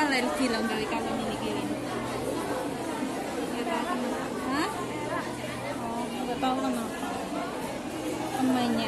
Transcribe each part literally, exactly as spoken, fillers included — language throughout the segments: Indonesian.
alergi loh gawe kalung ini gini. Nggak tahu kenapa. Hah? Oh, nggak tahu kenapa. Pemainnya.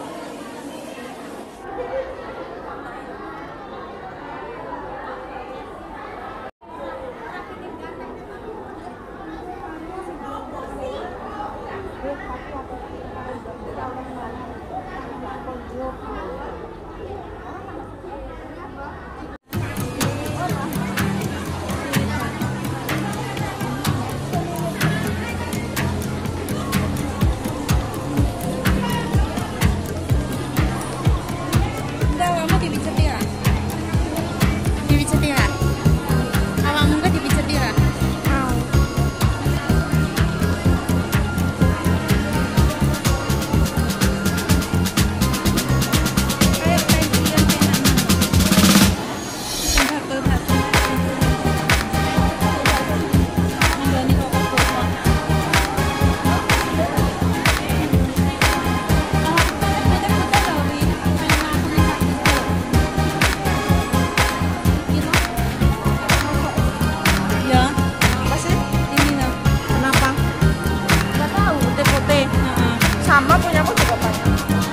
Sama punya aku juga banyak.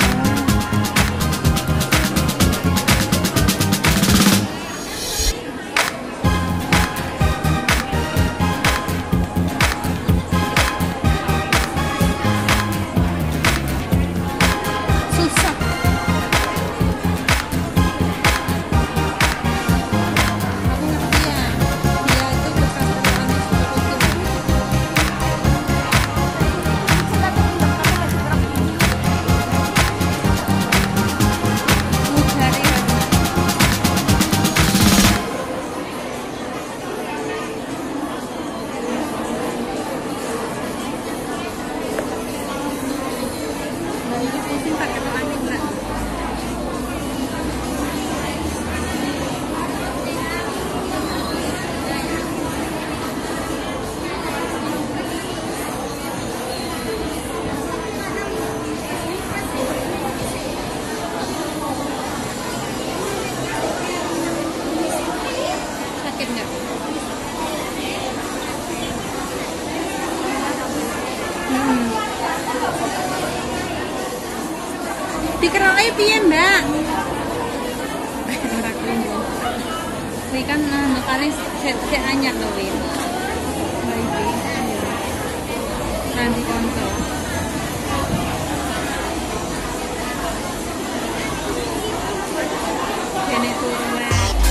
Susah. Aku ngerti ya. Dia itu bekas perjalanan seperti itu. Sakit nggak? Hmm. Dikeroke piye, Mbak? Ora kelinggo. Kuwi kan anu kali sik anyar lho kuwi. Mbak iki. Nanti konco. Kene turu wae.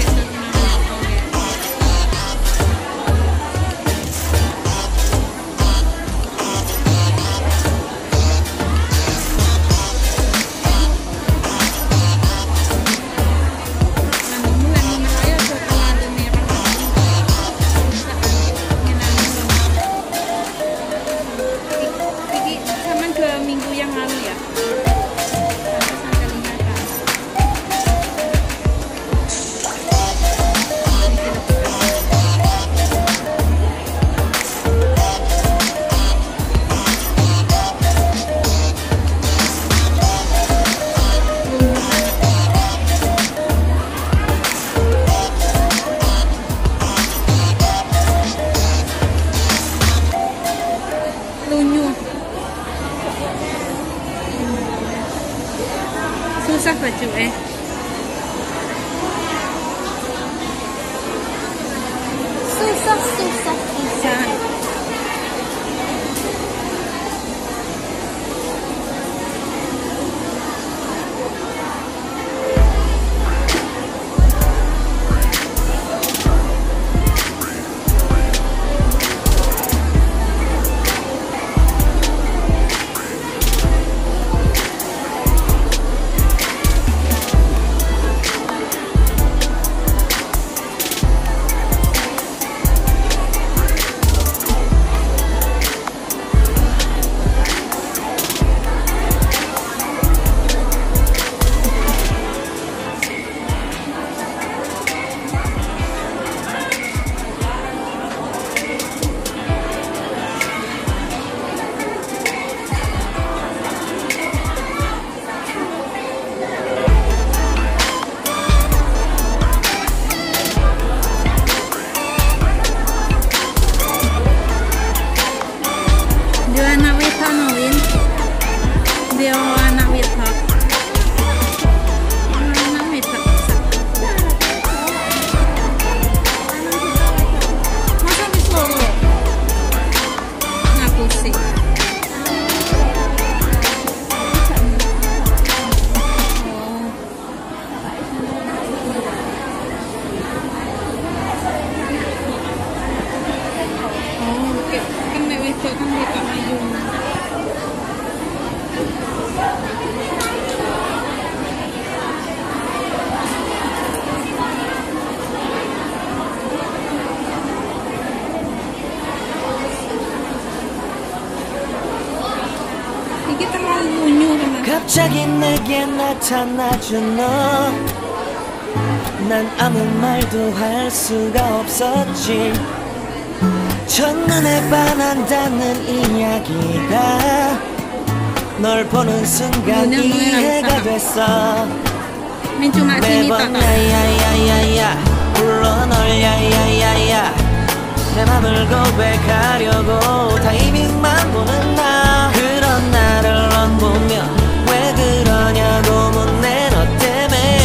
Minggu yang lalu ya. Pantesan kelihatan. Lunyu. Susah baju eh. Susah, susah, susah. 이게 terlalu unyu teman. 갑자기 내게 나타나준 너 난 아무 말도 할 수가 없었지 첫눈에 반한다는 이야기가 널 보는 순간 이해가 됐어 Main cuma sini 매번 tak. 야야야야야 불러 널 야야야야 내 맘을 고백하려고 타이밍만 보는 나 그런 나를 넌 보며 왜 그러냐고 묻네 너 때문에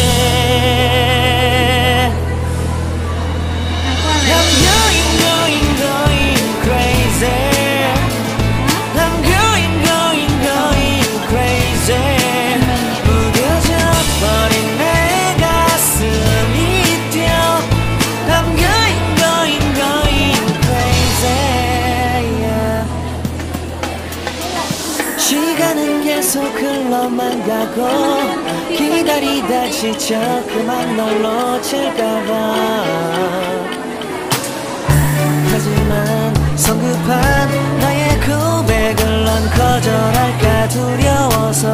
I'm going going going crazy I'm going going going crazy 무뎌져 버린 내 가슴이 뛰어 I'm going going going crazy yeah. 시간은 계속 흘러만 가고 기다리다 지쳐 그만 널 놓칠까봐 하지만 성급한 나의 고백을 넌 거절할까 두려워서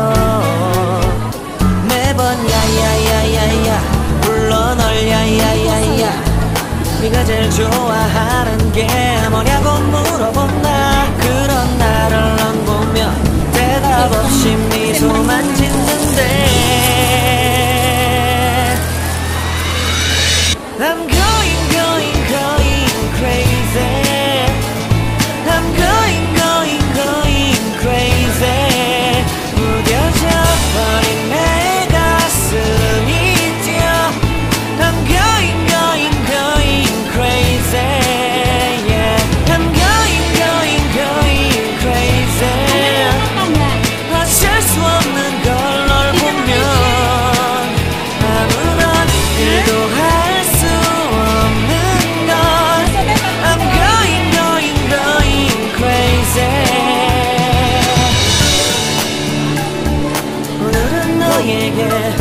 매번 야야야야야 불러 널 야야야야 네가 제일 좋아하는 게 뭐냐고 물어본 나 그런 나를 넌 보며 대답 없이 미소만 짓는데 I'm going going going crazy I'm going going going crazy 무뎌져 버린 내 가슴이 뛰어 I'm going going going crazy yeah I'm going going going crazy 어쩔 수 없는 걸 널 보면 아무런 일도 할 수 없는 걸 I'm going going going crazy 오늘은 너에게